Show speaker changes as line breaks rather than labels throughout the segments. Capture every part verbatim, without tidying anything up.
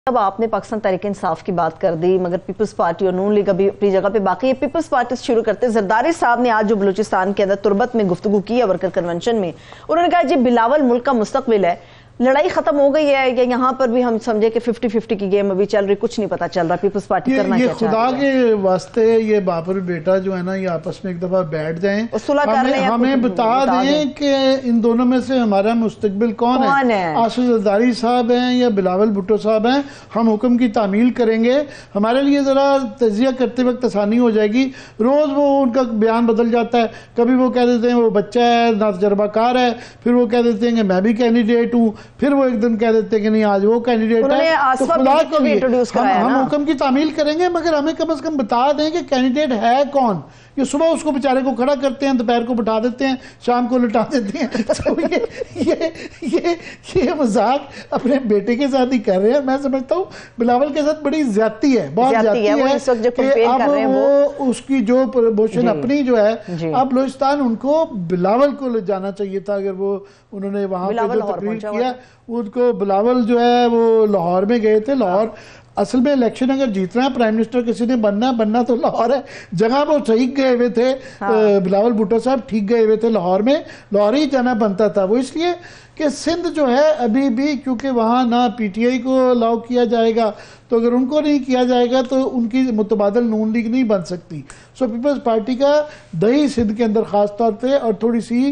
अब आपने पाकिस्तान तहरीक इंसाफ की बात कर दी, मगर पीपल्स पार्टी और नून लीग अभी अपनी जगह पे बाकी है। पीपल्स पार्टी से शुरू करते हैं। जरदारी साहब ने आज जो बलूचिस्तान के अंदर तुरबत में गुफ्तगू की है वर्कर कन्वेंशन में, उन्होंने कहा जी बिलावल मुल्क का मुस्तकबिल है, लड़ाई खत्म हो गई है, या यहाँ पर भी हम समझे कि फिफ्टी फिफ्टी की गेम अभी चल रही, कुछ नहीं पता चल रहा पीपल्स पार्टी करना क्या चाहती है।
खुदा के वास्ते ये बाप और बेटा जो है ना, ये आपस में एक दफा बैठ जाएं, हमें, हमें बता दें कि इन दोनों में से हमारा मुस्तकबिल कौन, कौन है, है? आसिफ जरदारी साहब हैं या बिलावल भुट्टो साहब हैं। हम हुक्म की तामील करेंगे, हमारे लिए जरा तजिया करते वक्त आसानी हो जाएगी। रोज वो उनका बयान बदल जाता है, कभी वो कह देते हैं वो बच्चा है ना तजर्बाकार है, फिर वो कह देते हैं कि मैं भी कैंडिडेट हूँ, फिर वो एकदम कह देते हैं कि नहीं आज वो कैंडिडेट है। तो खुदा को भी इंट्रोड्यूस कराया हम, हम हुक्म की तामील करेंगे, मगर हमें कम से कम बता दें कि कैंडिडेट है कौन। ये सुबह उसको बेचारे को खड़ा करते हैं, दोपहर को बिठा देते हैं, शाम को लटा देते हैं। तो ये ये ये ये मजाक अपने बेटे के साथ ही कर रहे हैं। मैं समझता हूँ बिलावल के साथ बड़ी ज्यादती है, बहुत ज्यादती है, है इस वक्त जो कि अब वो, वो उसकी जो प्रमोशन अपनी जो है, अब बलूचिस्तान उनको बिलावल को ले जाना चाहिए था। अगर वो उन्होंने वहां पे जो तकरीर किया, उनको बिलावल जो है वो लाहौर में गए थे। लाहौर असल में इलेक्शन अगर जीतना है, प्राइम मिनिस्टर किसी ने बनना है, बनना तो लाहौर है। जगह वो सही गए हुए थे, हाँ। बिलावल भुट्टो साहब ठीक गए हुए थे लाहौर में, लाहौर ही जाना बनता था। वो इसलिए कि सिंध जो है अभी भी, क्योंकि वहाँ ना पीटीआई को अलाउ किया जाएगा, तो अगर उनको नहीं किया जाएगा तो उनकी मुतबादल नून लीग नहीं बन सकती। सो पीपल्स पार्टी का दही सिंध के अंदर खास तौर पे और थोड़ी सी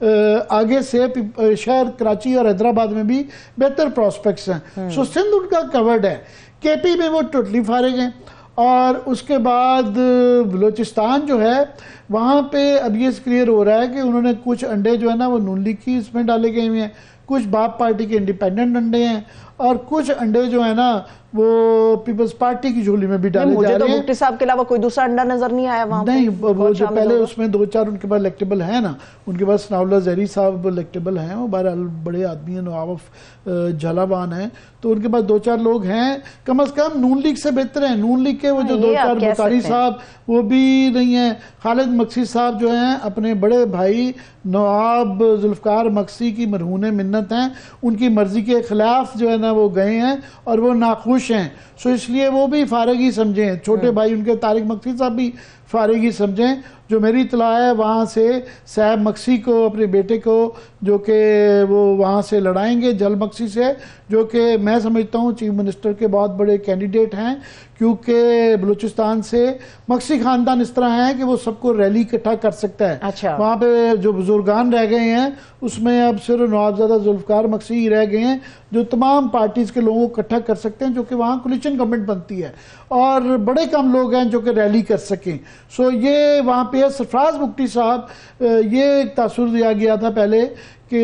आगे से शहर कराची और हैदराबाद में भी बेहतर प्रोस्पेक्ट्स हैं। सो सिंध उनका कवर्ड है। केपी में वो टोटली फारिग हैं। और उसके बाद बलूचिस्तान जो है, वहाँ पे अब ये क्लियर हो रहा है कि उन्होंने कुछ अंडे जो है ना वो नून लीग की इसमें डाले गए हुए हैं, कुछ बाप पार्टी के इंडिपेंडेंट अंडे हैं, और कुछ अंडे जो है ना वो पीपल्स पार्टी की झोली में भी डाले जा रहे हैं।
भुट्टो साहब के अलावा कोई दूसरा अंडा नजर नहीं आया वहाँ
नहीं, वो जो पहले उसमें दो चार उनके पास इलेक्टेबल है ना, उनके पास नावला जहरी साहब इलेक्टेबल हैं, वो बहरहाल बड़े आदमी हैं, नवाब झालावान हैं, तो उनके पास दो चार लोग हैं। कम अज कम नून लीग से बेहतर है। नून लीग के वो जो दो चार बुखारी साहब वो भी नहीं है। खालिद मक्सी साहब जो हैं अपने बड़े भाई नवाब जुल्फकार मक्सी की मरहून मिन्नत हैं, उनकी मर्जी के खिलाफ जो है ना वो गए हैं और वो नाखुश हैं। सो इसलिए वो भी फारिग ही समझें। छोटे भाई उनके तारिक मक्सी साहब भी फारिग ही समझें। जो मेरी इतला है वहाँ से साहब मक्सी को, अपने बेटे को, जो कि वो वहाँ से लड़ाएंगे जल मक्सी से, जो कि मैं समझता हूँ चीफ मिनिस्टर के बहुत बड़े कैंडिडेट हैं, क्योंकि बलूचिस्तान से मक्सी खानदान इस तरह है कि वो सबको रैली इकट्ठा कर सकता है।
अच्छा।
वहाँ पे जो बुजुर्गान रह गए हैं उसमें अब सिर्फ नवाबजादा जुल्फकार मक्सी ही रह गए हैं, जो तमाम पार्टीज के लोगों को इकट्ठा कर सकते हैं, जो कि वहाँ कोलिशन गवर्नमेंट बनती है, और बड़े कम लोग हैं जो कि रैली कर सकें। सो ये वहाँ पे सरफराज बुगटी साहब, ये तासुर दिया गया था पहले कि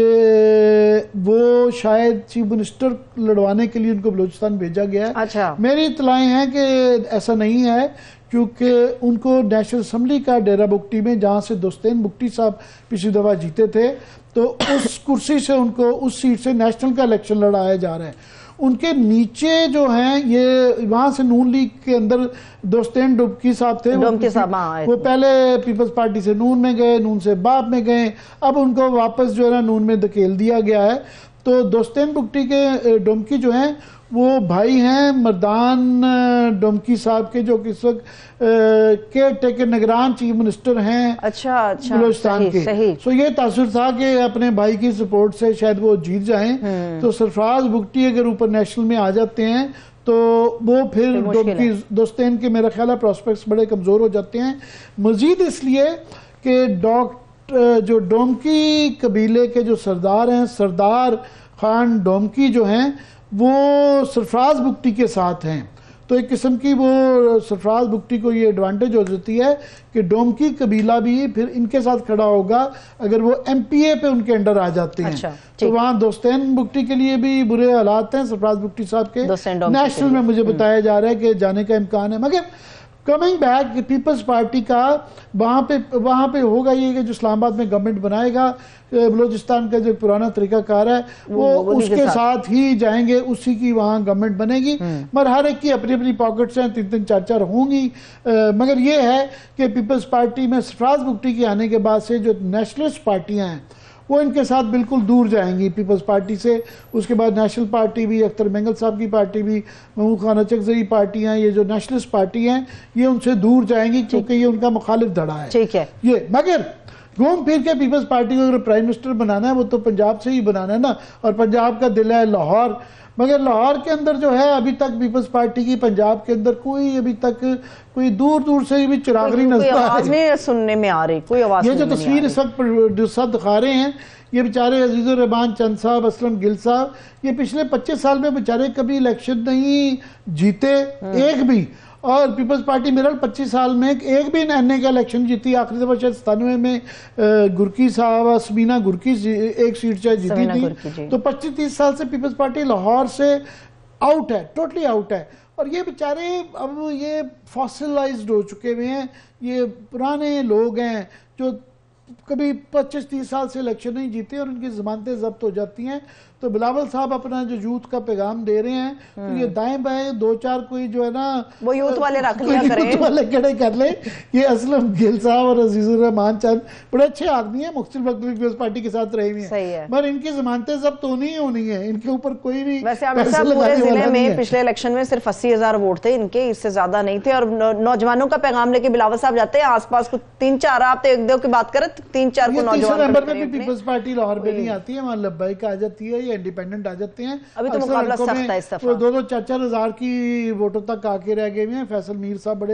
वो शायद चीफ मिनिस्टर लड़वाने के लिए उनको बलूचिस्तान भेजा गया है।
अच्छा।
मेरी इतलाएं हैं कि ऐसा नहीं है, क्योंकि उनको नेशनल असम्बली का डेरा बुगटी में, जहाँ से दोस्तेन बुगटी साहब पिछली दफ़ा जीते थे, तो उस कुर्सी से उनको, उस सीट से नेशनल का इलेक्शन लड़ाया जा रहा है। उनके नीचे जो हैं ये वहाँ से नून लीग के अंदर दोस्तेन डुबकी साहब थे, वो, वो पहले पीपल्स पार्टी से नून में गए, नून से बाप में गए, अब उनको वापस जो है ना नून में धकेल दिया गया है। तो दोस्तेन बुगटी के डुमकी जो हैं वो भाई हैं मर्दान डुमकी साहब के, जो किस वक्त केयर टेकर निगरान चीफ मिनिस्टर हैं।
अच्छा अच्छा,
बलूचिस्तान के। सही। सो ये तासुर था कि अपने भाई की सपोर्ट से शायद वो जीत जाएं। तो सरफराज बुगटी अगर ऊपर नेशनल में आ जाते हैं तो वो फिर डुमकी दोस्तेन के मेरा ख्याल है प्रोस्पेक्ट्स बड़े कमजोर हो जाते हैं। मजीद इसलिए कि डॉक्टर जो डोमकी कबीले के जो सरदार हैं, सरदार खान डोमकी जो हैं, वो सरफराज बुगटी के साथ हैं। तो एक किस्म की वो सरफराज बुगटी को ये एडवांटेज हो जाती है कि डोमकी कबीला भी फिर इनके साथ खड़ा होगा अगर वो एमपीए पे उनके अंडर आ जाते हैं। अच्छा, तो वहाँ दोस्तेन बुगटी के लिए भी बुरे हालात हैं, सरफराज बुगटी साहब के। नेशनल में मुझे बताया जा रहा है कि जाने का इम्कान है। मगर कमिंग बैक, पीपल्स पार्टी का वहाँ पे वहाँ पे होगा ये कि जो इस्लामाबाद में गवर्नमेंट बनाएगा, बलूचिस्तान का जो पुराना तरीकाकार है वो, वो उसके साथ।, साथ ही जाएंगे, उसी की वहाँ गवर्नमेंट बनेगी। मगर हर एक की अपनी अपनी पॉकेट्स हैं, तीन तीन चार चार होंगी। मगर ये है कि पीपल्स पार्टी में सरफराज बुगटी के आने के बाद से जो नेशनलिस्ट पार्टियाँ हैं वो इनके साथ बिल्कुल दूर जाएंगी पीपल्स पार्टी से। उसके बाद नेशनल पार्टी भी, अख्तर मेंगल साहब की पार्टी भी, महमूद खान अचकजई पार्टियां, ये जो नेशनलिस्ट पार्टी हैं ये उनसे दूर जाएंगी क्योंकि ये उनका मुखालिफ धड़ा है।
ठीक है
ये मगर घूम फिर के पीपल्स पार्टी को अगर प्राइम मिनिस्टर बनाना है वो तो पंजाब से ही बनाना है ना, और पंजाब का दिल है लाहौर। मगर लाहौर के अंदर जो है अभी तक पीपल्स पार्टी की पंजाब के अंदर कोई अभी तक कोई दूर दूर से भी चिरागनी नजर आ रही,
सुनने में आ रही कोई आवाज। ये
जो तस्वीर इस वक्त प्रोड्यूसर दिखा रहे हैं, ये बेचारे अजीजुर रहमान चंद साहब, असलम गिल साहब, ये पिछले पच्चीस साल में बेचारे कभी इलेक्शन नहीं जीते एक भी। और पीपल्स पार्टी मेरल पच्चीस साल में एक भी एनए का इलेक्शन जीती। आखिरी दफा शायद सतानवे में गुरकी साहब, समीना गुरकी एक सीट चाहे जीती थी। तो पच्चीस तीस साल से पीपल्स पार्टी लाहौर से आउट है, टोटली आउट है। और ये बेचारे अब ये फॉसिलाइज्ड हो चुके हुए हैं, ये पुराने लोग हैं जो कभी पच्चीस तीस साल से इलेक्शन नहीं जीते और उनकी जमानतें जब्त हो जाती हैं। तो बिलावल साहब अपना जो यूथ का पैगाम दे रहे हैं, तो ये दाएं बाएं दो चार कोई जो है ना
वो यूथ वाले रख लिया करें,
यूथ वाले खड़े कर ले। ये असलम गिल साहब और अजीजुर रहमान चंद बड़े अच्छे आदमी हैं, मुख्तलिफ वक्त पीपल्स पार्टी के साथ रहे हुए हैं, मगर इनकी जमानतें जब्त होनी ही होनी है, इनके ऊपर कोई भी।
वैसे पूरे जिले में पिछले इलेक्शन में सिर्फ अस्सी हजार वोट थे इनके, इससे ज्यादा नहीं थे। और नौजवानों का पैगाम लेके बिलावल साहब जाते हैं आसपास को तीन चार, आप एक दो की बात करें तीन चार को नौजवान
पीपल्स पार्टी लाहौर में नहीं आती है, वहाँ लब्बाइक आ जाती है, इंडिपेंडेंट आ जाते हैं।
अभी तो मुकाबला सख्त है इस दफा,
दो दो चार चार हजार की वोटों तक आके रह गए हैं। फैसल मीर साहब बड़े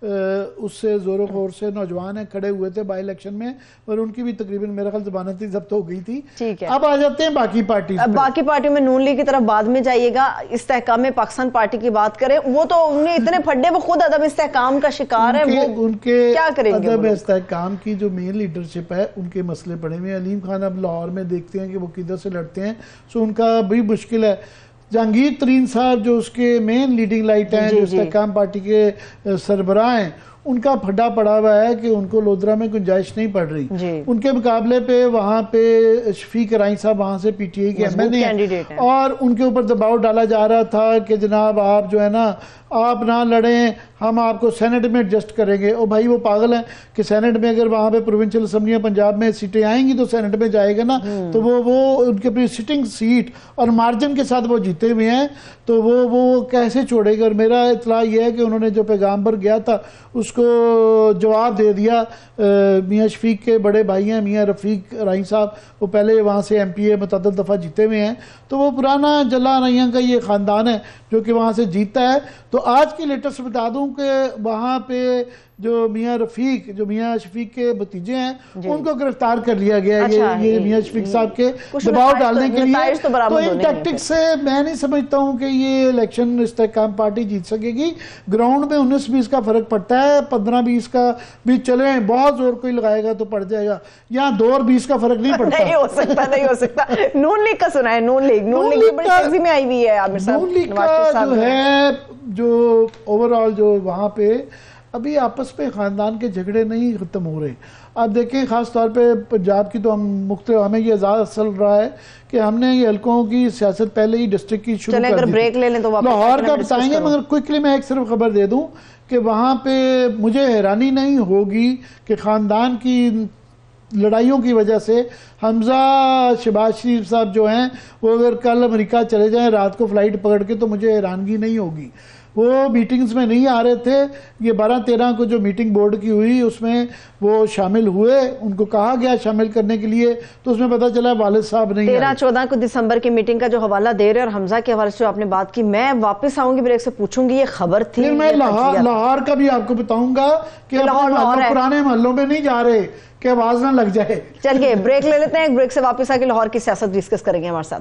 उससे जोरों शोर से नौजवान है, खड़े हुए थे बाई इलेक्शन में, और उनकी भी तकरीबन मेरा ख्याल जमानत ही जब्त हो गई थी।
ठीक है,
अब आ जाते हैं बाकी पार्टी।
अब बाकी पार्टियों में नून लीग की तरफ बाद में जाइएगा। इस्तेहकाम में पाकिस्तान पार्टी की बात करें, वो तो उन्हें इतने फड्डे, वो खुद अदम इस्तेहकाम का शिकार है। वो
उनके
क्या करेंगे?
अदम इस्तेहकाम की जो मेन लीडरशिप है उनके मसले पड़े हुए। अलीम खान अब लाहौर में देखते हैं कि वो किधर से लड़ते हैं, सो उनका भी मुश्किल है। जहांगीर तरीन साहब जो उसके मेन लीडिंग लाइट हैं, जो इस्तेहकाम पार्टी के सरबराह हैं, उनका फड्डा पड़ा हुआ है कि उनको लोधरा में गुंजाइश नहीं पड़ रही। उनके मुकाबले पे वहाँ पे शफीक राई साहब वहाँ से पीटीआई के एमएनए हैं, और उनके ऊपर दबाव डाला जा रहा था कि जनाब आप जो है ना आप ना लड़ें, हम आपको सेनेट में एडजस्ट करेंगे। और भाई वो पागल हैं कि सेनेट में अगर वहाँ पे प्रोविंशियल असम्बलियाँ पंजाब में सीटें आएंगी तो सेनेट में जाएगा ना, तो वो वो उनके अपनी सिटिंग सीट और मार्जिन के साथ वो जीते हुए हैं, तो वो वो कैसे छोड़ेगा। और मेरा इतला ये है कि उन्होंने जो पैगाम पर गया था उसको जवाब दे दिया। मियाँ शफीक के बड़े भाई हैं मियाँ रफ़ीक राई साहब, वो पहले वहाँ से एम पी ए मुतअद्दिद दफ़ा जीते हुए हैं, तो वो पुराना जला रैया का ये ख़ानदान है जो कि वहाँ से जीता है। तो आज की लेटेस्ट बता दूं कि वहाँ पे जो मियाँ रफ़ीक, जो मियाँ शफीक के भतीजे हैं, उनको गिरफ्तार कर लिया गया। अच्छा, ये ये मियाँ शफीक साहब के दबाव डालने के लिए। तो, तो इन टैक्टिक्स से मैं नहीं समझता हूँ कि ये इलेक्शन इस्तेहकाम पार्टी जीत सकेगी। ग्राउंड में उन्नीस बीस का फर्क पड़ता है, पंद्रह बीस का भी चले, बहुत जोर कोई लगाएगा तो पड़ जाएगा। यहाँ दो और बीस का फर्क नहीं पड़ता।
नहीं हो सकता, नहीं हो सकता। नून लीग का सुना है, नून लीग नून लीग बड़ी तेजी में आई हुई है। आमिर साहब,
नून लीग का जो है जो ओवरऑल जो वहाँ पे अभी आपस में ख़ानदान के झगड़े नहीं ख़त्म हो रहे। आप देखें ख़ास तौर पे पंजाब की तो हम मुख्तलिफ, हमें ये ज़्यादा चल रहा है कि हमने ये हल्कों की सियासत पहले ही डिस्ट्रिक्ट की शुरू कर दी।
ब्रेक ले लें तो
लाहौर का बताएंगे, मगर क्विकली मैं एक सिर्फ खबर दे दूं कि वहाँ पे मुझे हैरानी नहीं होगी कि ख़ानदान की लड़ाइयों की वजह से हमजा शहबाज शरीफ साहब जो हैं वो अगर कल अमेरिका चले जाएं रात को फ्लाइट पकड़ के, तो मुझे हैरानगी नहीं होगी। वो मीटिंग्स में नहीं आ रहे थे। ये बारह तेरह को जो मीटिंग बोर्ड की हुई उसमें वो शामिल हुए, उनको कहा गया शामिल करने के लिए, तो उसमें पता चला वालिद साहब नहीं।
तेरह चौदह को दिसंबर की मीटिंग का जो हवाला दे रहे और हमजा के हवाले से जो आपने बात की, मैं वापस आऊंगी ब्रेक से पूछूंगी ये खबर थी।
फिर मैं लाहौर लाहौर का भी आपको बताऊंगा कि पुराने महलों में नहीं जा रहे कि आवाज ना लग जाए।
चलिए ब्रेक ले लेते हैं, ब्रेक से वापस आके लाहौर की सियासत डिस्कस करेंगे हमारे साथ।